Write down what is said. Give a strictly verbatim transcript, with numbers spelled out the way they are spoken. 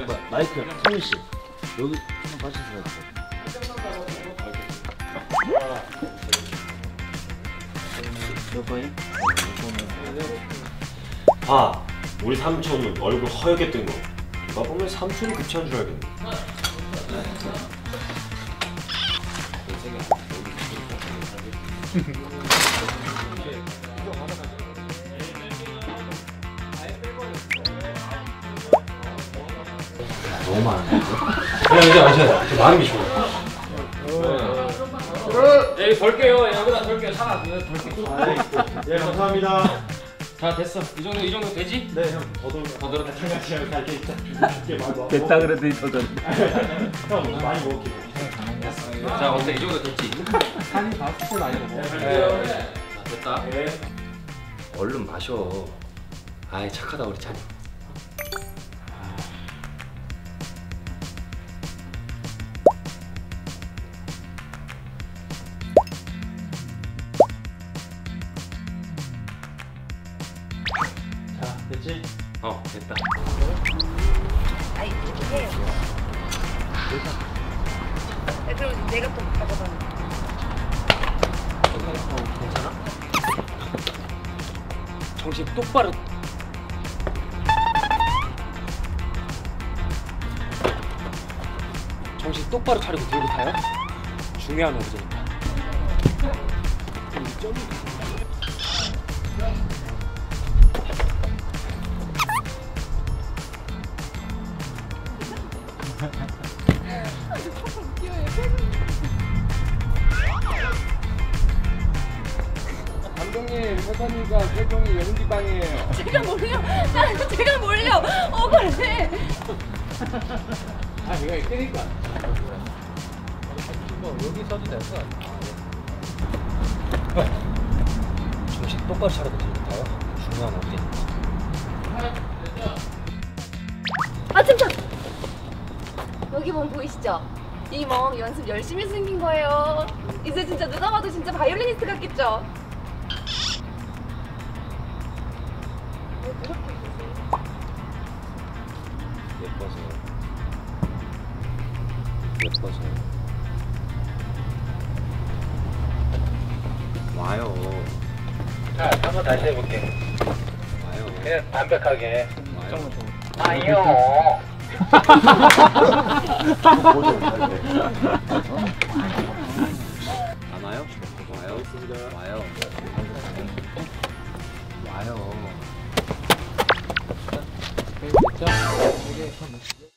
뭐야, 마이크 성민 씨 여기 한번 빠지세요. 몇 번이? 봐, 우리 삼촌은 얼굴 허옇게 뜬 거. 누가 보면 삼촌이 급체한 줄 알겠네. 너무 많은데? 그냥 이제 마셔요. 저 마음이 좋아요. 예, 벌게요. 여기다 벌게요. 차가 벌게요. 예, 감사합니다. 자, 됐어. 이 정도 이 정도 되지? 네, 형. 더더 더 들어. 장난치면 갈게 있자. 줄게 말고. 됐다 그래도 더 전. 형 많이 먹을게. 자, 어때? 이 정도 됐지? 한이 다섯 개 많이 먹어. 자, 됐다. 네. 얼른 마셔. 아이 착하다 우리 찬이. 자, 됐지? 어, 됐다. 아니 이게 야, 그럼 내가 또 가보자는 괜찮아? 정신 똑바로. 정신 똑바로 차리고 들고 타요. 중요한 문제니까. 감독님, 회사니까 세종이 연기 방이에요. 제가 몰려 나 제가 몰려 억울해 아, 내가 이때니까. 여기 써도 될 것 같아. 정신 똑바로 차리고 들고 타요. 중요한 어디? 아 참! 여기 뭐 보이시죠? 이 멍 연습 열심히 생긴 거예요. 이제 진짜 누가 봐도 진짜 바이올리니스트 같겠죠? 왜 그렇게 있으세요? 예뻐서. 예뻐서. 와요. 자, 한번 다시 해볼게. 와요. 그냥 담백하게. 와요. 아니요. 안 와요? 와요. 와요. 와요. 됐죠?